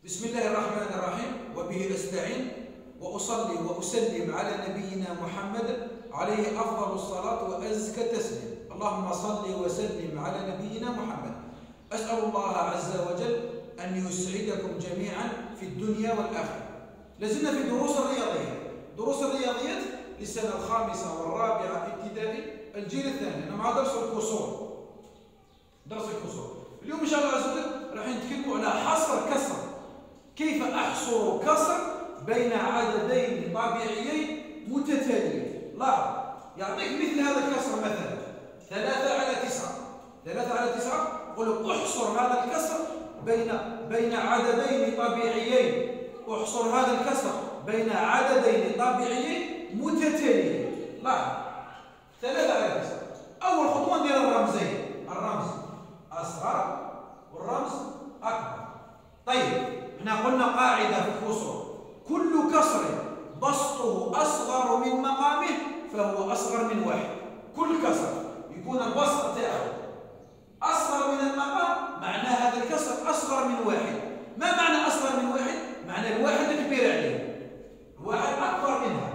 بسم الله الرحمن الرحيم وبه نستعين وأصلي وأسلم على نبينا محمد عليه أفضل الصلاة وأزكى التسليم. اللهم صل وسلم على نبينا محمد. أسأل الله عز وجل أن يسعدكم جميعا في الدنيا والآخرة. لازلنا في دروس الرياضيات. دروس الرياضيات للسنة الخامسة والرابعة ابتدائي الجيل الثاني. أنا مع درس الكسور. درس الكسور. اليوم إن شاء الله عز وجل راح نتكلموا على حصر كسر. كيف أحصر كسر بين عددين طبيعيين متتاليين. لاحظ، يعطيك مثل هذا الكسر مثلا 3/9. 3/9 يقول احصر هذا الكسر بين عددين طبيعيين. احصر هذا الكسر بين عددين طبيعيين متتاليين. لاحظ 3/9. أول خطوة ندير الرمزين، الرمز أصغر والرمز أكبر. طيب احنا قلنا قاعدة في الكسور: كل كسر بسطه أصغر من مقامه فهو أصغر من واحد. كل كسر يكون البسط تاعه أصغر من المقام معناه هذا الكسر أصغر من واحد. ما معنى أصغر من واحد؟ معنى الواحد كبير عليه، الواحد أكبر منها.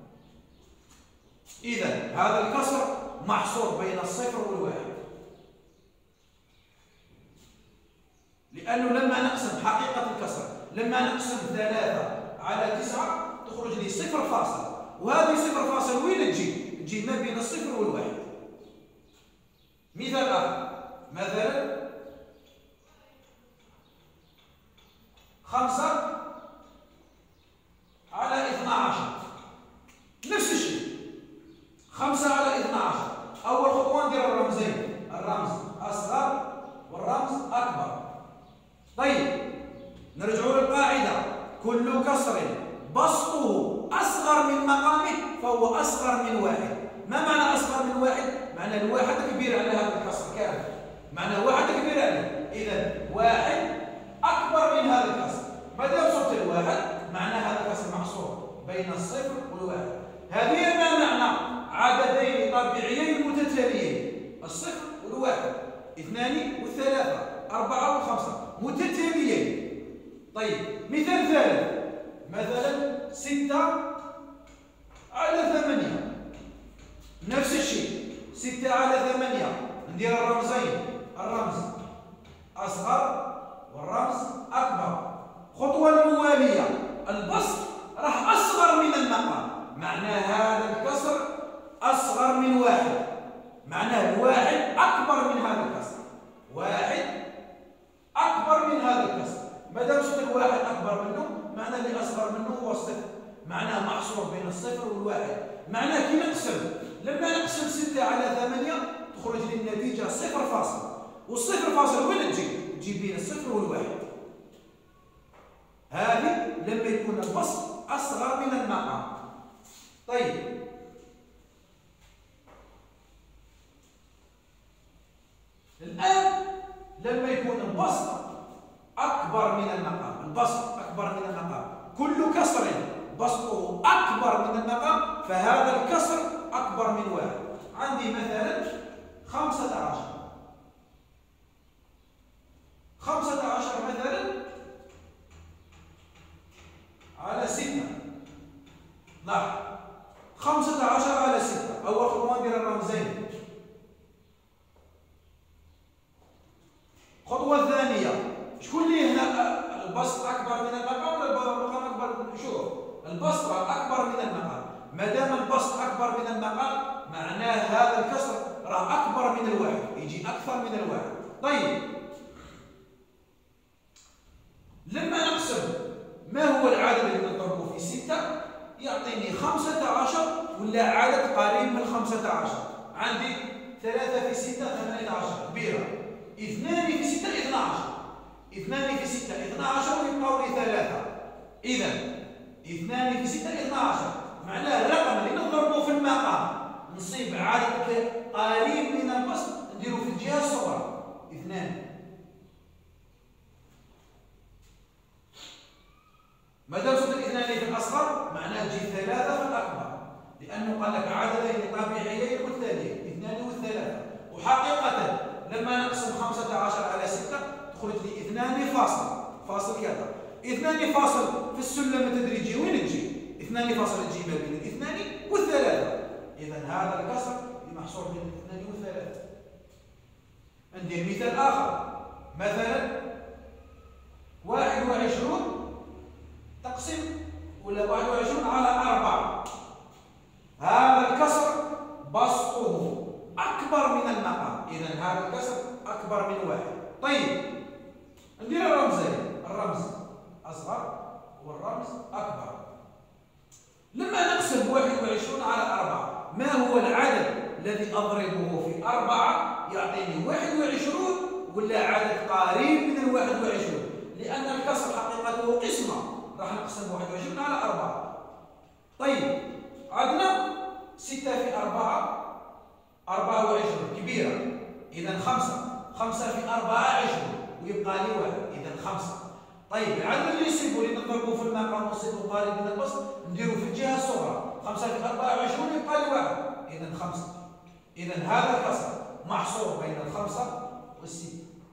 إذا هذا الكسر محصور بين الصفر والواحد، لأنه لما نقسم حقيقة الكسر، لما نقسم 3/9 تخرج لي 0 وهذه 0 وين تجي؟ تجي ما بين الصفر والواحد. مثال آخر، مثلا 5/12. نفس الشيء 5/12. أول خطوة ندير الرمزين، الرمز أصغر والرمز أكبر. طيب نرجعوا للقاعدة: كل كسر بسطه أصغر من مقامه فهو أصغر من واحد. ما معنى أصغر من واحد؟ معنى الواحد كبير على هذا الكسر كامل، معنى الواحد كبير عليه. إذا واحد أكبر من هذا الكسر. ما دام وصلت الواحد معنى هذا الكسر محصور بين الصفر والواحد. هذه ما معنى عددين طبيعيين متتاليين: الصفر والواحد، 2 والثلاثة، 4 و5 متتاليين. طيب مثال ثالث، مثلا 6/8. نفس الشيء 6/8 ندير الرمزين، الرمز أصغر والرمز أكبر. الخطوة الموالية: البسط راح أصغر من المقام، معناه هذا الكسر أصغر من واحد، معناه الواحد أكبر من هذا الكسر، واحد أكبر من هذا الكسر. ما دام صرت الواحد أكبر منه معناه اللي أصغر منه هو الصفر، معناه محصور بين الصفر والواحد. معناه كي نقسم، لما نقسم 6/8 تخرج لي النتيجة 0 والصفر وين تجي؟ تجي بين الصفر والواحد. هذه لما يكون البسط أصغر من المقام. طيب الآن لما يكون البسط أكبر من المقام، البسط أكبر من المقام، كل كسر بسطه أكبر من المقام فهذا الكسر أكبر من واحد. عندي مثلا 15. 15 مثلا على 6. لاحظ 15 على 6. أول خطوة ندير الرمزين. الخطوة الثانية، شكون اللي هنا البسط أكبر من المقام ولا المقام أكبر؟ شوف، البسط أكبر من المقام. ما دام البسط أكبر من المقام معناه هذا الكسر راه أكبر من الواحد، يجي أكثر من الواحد. طيب لما نقسم، ما هو العدد اللي نضربه في 6 يعطيني 15 ولا عدد قريب من 15؟ عندي 3 في 6 18 كبيرة، 2 في 6 12، 2 في 6 12 ويبقوا لي 3. إذا 2 في 6 12 معناه الرقم اللي نضربه في المقام نصيب عدد قريب من البسط نديرو في الجهة الصغرى 2. ما دام صرت الاثنان في الأصغر معناه تجي 3 في الأكبر، لأنه قال لك عددين طبيعيين متتاليين 2 والثلاثة. وحقيقة لما نقسم 15 على 6 تخرج لي 2 فاصل كذا. 2 فاصل في السلم التدريجي وين تجي؟ 2 فاصل تجي ما بين الاثنان والثلاثة. إذا هذا الكسر محصور بين الاثنان والثلاثة. ندير مثال آخر، مثلا 21 تقسم ولا 21 على 4. هذا الكسر بسطه أكبر من المقام، إذا هذا الكسر أكبر من 1. طيب ندير الرمزين، الرمز أصغر والرمز أكبر. لما نقسم 21 على 4، ما هو العدد الذي أضربه في 4 يعطيني 21 ولا عدد قريب من 21؟ لأن الكسر حقيقته قسمة، راح نقسم 21 على 4. طيب عندنا 6 في 4 24 كبيرة، إذا 5 في 4 20 ويبقى لي 1، إذا 5. طيب العدد اللي يصيبوا اللي نضربوه في المقام ونصيبوا قريب من البسط نديروا في الجهة الصغرى، 5 في 24 يبقى لي 1، إذا 5. إذا هذا الكسر محصور بين 5 و6.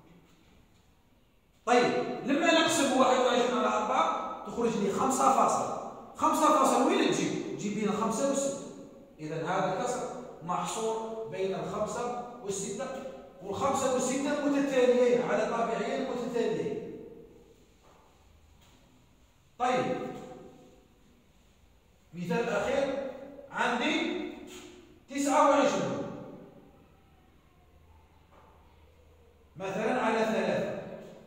طيب لما نقسم 21 على 4 تخرج لي 5 فاصل وين تجي؟ تجي بين 5 و6. إذا هذا الكسر محصور بين 5 و6، وال5 و6 متتاليين على طابعين متتاليين. طيب مثال أخير، عندي 29 مثلا على 3.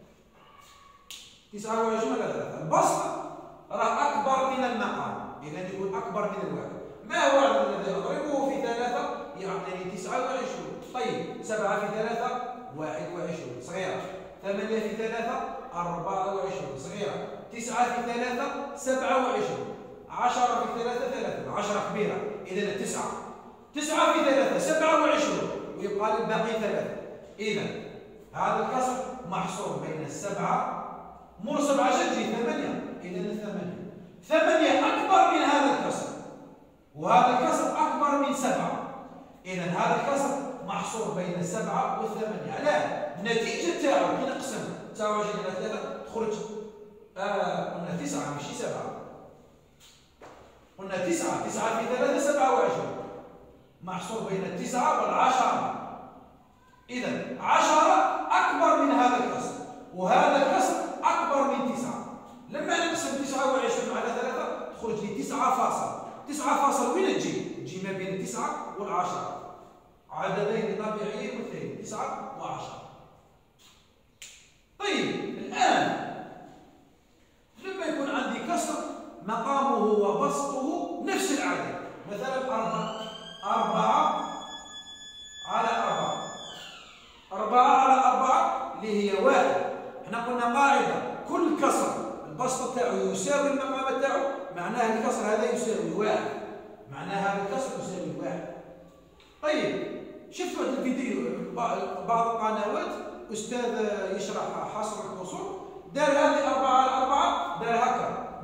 29 على 3 البسط راه أكبر من المقام، إذا يكون أكبر من الواحد. ما هو العدد الذي أضربه في 3 يعطيني 29؟ طيب 7 في 3 21 صغيرة، 8 في 3 24 صغيرة، 9 في 3 27، 10 في 3 30، 10 كبيرة. إذا 9 في 3 27 ويبقى لي الباقي 3. إذا هذا الكسر محصور بين السبعة مور 7 تجي 8، إذا 8 أكبر من هذا الكسر، وهذا الكسر أكبر من 7. إذا هذا الكسر محصور بين 7 و8. علاه؟ النتيجة تاعو كي نقسم 29 على 3 تخرج قلنا 9 ماشي 7. قلنا 9 في 3 27 محصور بين 9 والعشرة. إذا 10 أكبر من هذا الكسر، وهذا الكسر أكبر من 9. لما نقسم 29 على 3 تخرج لي 9 فاصل وين تجي؟ تجي ما بين 9 والعشرة، عددين طبيعيين مثلين 9 و10. طيب الآن لما يكون عندي كسر مقامه وبسطه نفس العدد، مثلا 4 على 4 اللي هي 1. احنا قلنا قاعدة كل كسر البسط تاعو يساوي المقام تاعو، معناه الكسر هذا يساوي 1، معناه هذا الكسر يساوي 1. طيب شفتوا هذا الفيديو بعض القنوات أستاذ يشرح حصر الكسور دار هذه 4 على 4 دار هكا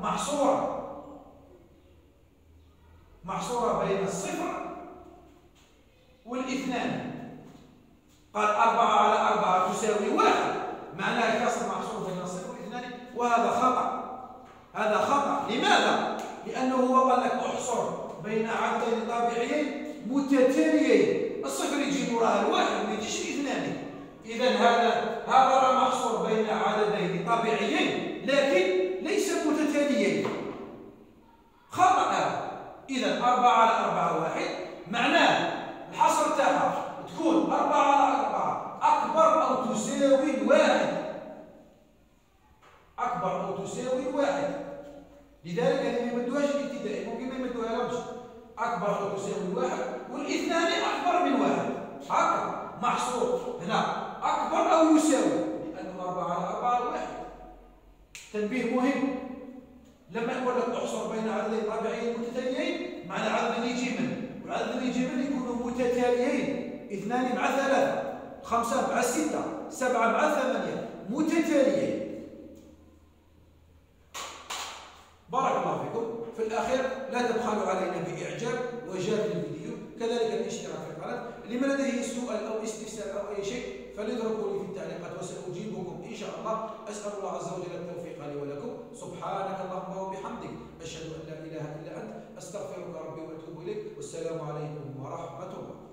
محصورة بين الصفر والاثنان، قال 4 على 4 تساوي 1، معناه الكسر محصور بين الصفر والاثنان، وهذا خطأ. لماذا؟ لأنه هو قال لك احصر بين عددين طابعيين متتاليين، الصفر يجي وراء الواحد ما يجيش الاثنان. إذا هذا راه محصور بين عددين طبيعيين لكن ليس متتاليين، خطأ. إذا 4 على 4 1، معناه الحصر تاعها تكون 4 على 4 أكبر أو تساوي 1، أكبر أو تساوي 1. لذلك هذه ما يمدوهاش الابتدائي، ممكن ما يمدوها لهمش. أكبر أو تساوي 1 والاثنان أكبر من 1، هكا محصور هنا أكبر أو يساوي، لأنه 4 على 4 1. تنبيه مهم، لما يقول لك احصر بين عددين طبيعيين متتاليين، معنى العدد اللي يجي منه والعدد اللي يجي منه يكونوا متتاليين، 2 مع 3، 5 مع 6، 7 مع 8 متتاليين. بارك الله فيكم. في الأخير لا تبخلوا علينا بإعجاب وشارك الفيديو، كذلك الاشتراك في القناة. لمن لديه سؤال أو استفسار أو أي شيء فليتركوا لي في التعليقات وسأجيبكم إن شاء الله. أسأل الله عز وجل التوفيق. التوفيق لي ولكم. سبحانك اللهم وبحمدك، أشهد أن لا إله إلا أنت، أستغفرك ربي وأتوب إليك، والسلام عليكم ورحمة الله.